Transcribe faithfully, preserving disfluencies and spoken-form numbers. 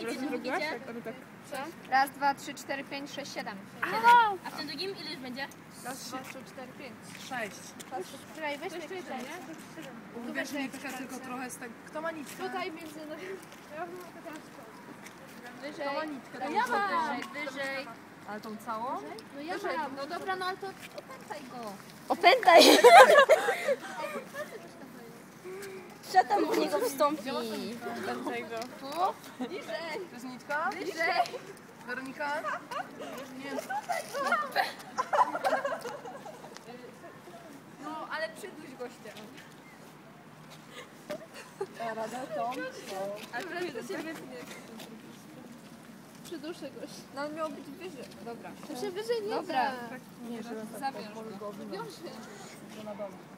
idzie, drugicie? Co? Raz, dwa, trzy, cztery, pięć, sześć, siedem. A w tym drugim ile już będzie? Raz, dwa, trzy, cztery, pięć. Sześć. Czekaj, weź mnie Jeszcze nie? Wiesz, nitka tylko trochę z tego... Kto ma nitkę? Tutaj między nami. Wyżej. Kto ma nitkę? No Tam ja do mam. tyłu? Wyżej, wyżej. Ale tą całą? No ja mam. No dobra, no ale to opętaj go. Opętaj! Szatan w niego wstąpi. Opętaj go. Tu? Bliżej. To jest nitka? Bliżej. Weronika? Nie. No, ale przyduś gościa. Radę tą? Ale prawie to się wytnie. Przyduszę gościa. No on miał być wyżej. Dobra. To się wyżej nie Dobra. da. Nie, żeby Zabierz go. go. Wiąże. Na dole.